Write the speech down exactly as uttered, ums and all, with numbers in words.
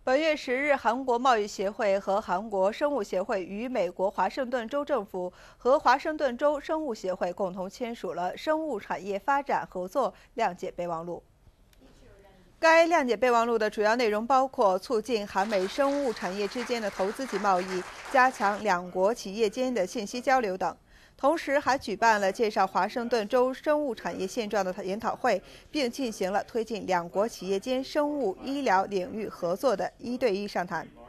本月十日，韩国贸易协会和韩国生物协会与美国华盛顿州政府和华盛顿州生物协会共同签署了生物产业发展合作谅解备忘录。该谅解备忘录的主要内容包括促进韩美生物产业之间的投资及贸易，加强两国企业间的信息交流等。同时，还举办了介绍华盛顿州生物产业现状的研讨会，并进行了推进两国企业间生物医疗领域合作的一对一商谈。